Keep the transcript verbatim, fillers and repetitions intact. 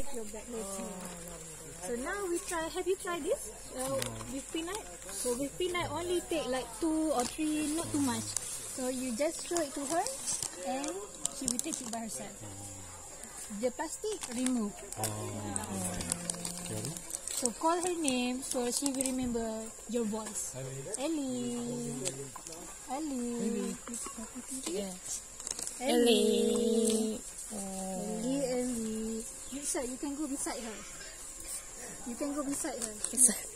your back later. So now we try. Have you tried this uh, with peanut? So with peanut only take like two or three, not too much. So you just show it to her, and she will take it by herself. The plastic remove. Okay. So call her name, so she will remember your voice. Ellie. Ellie. Yeah. Ellie. Ellie. Ellie. Ellie. Beside, you can go beside her. You can go beside her. Beside.